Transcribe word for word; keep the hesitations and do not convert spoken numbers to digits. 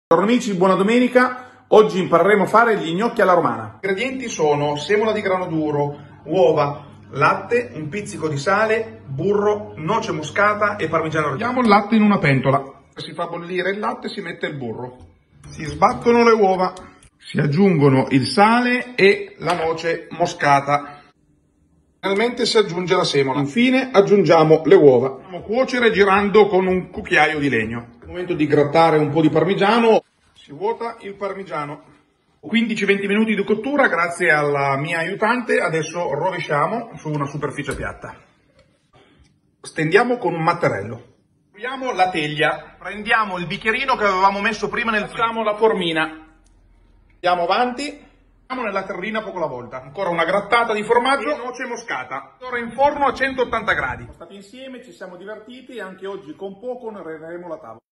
Buongiorno amici, buona domenica. Oggi impareremo a fare gli gnocchi alla romana. Gli ingredienti sono semola di grano duro, uova, latte, un pizzico di sale, burro, noce moscata e parmigiano reggiano. Mettiamo il latte in una pentola. Si fa bollire il latte e si mette il burro. Si sbattono le uova, si aggiungono il sale e la noce moscata. Finalmente si aggiunge la semola. Infine aggiungiamo le uova. Facciamo cuocere girando con un cucchiaio di legno. Al momento di grattare un po' di parmigiano, si vuota il parmigiano. quindici venti minuti di cottura grazie alla mia aiutante. Adesso rovesciamo su una superficie piatta. Stendiamo con un mattarello. Proviamo la teglia. Prendiamo il bicchierino che avevamo messo prima nel Facciamo la formina. Andiamo avanti. Mettiamo nella terrina poco alla volta. Ancora una grattata di formaggio e noce moscata. Ora in forno a centottanta gradi. Siamo stati insieme, ci siamo divertiti e anche oggi con poco ne arriveremo la tavola.